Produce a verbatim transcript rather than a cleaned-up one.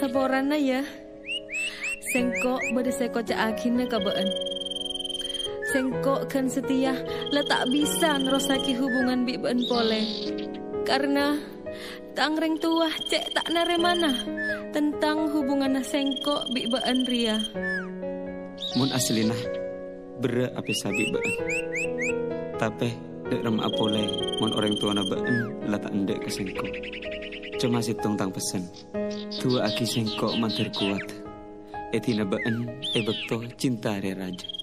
Laporan na ya. Sengkok bade seko caakin ka been. Sengkok kan setia la tak bisa nerosaki hubungan bi been pole. Karena tangreng tua cek tak naremana tentang hubungan sengkok bi been ria. Mun aslina bere ape sabi been. Tapi dek rem apole mun orang tua na been la tak ndek ke sengkok. Cuma situng tang pesen. Tua aki sengkok mantir kuat. Etina been e bekto cinta re raja.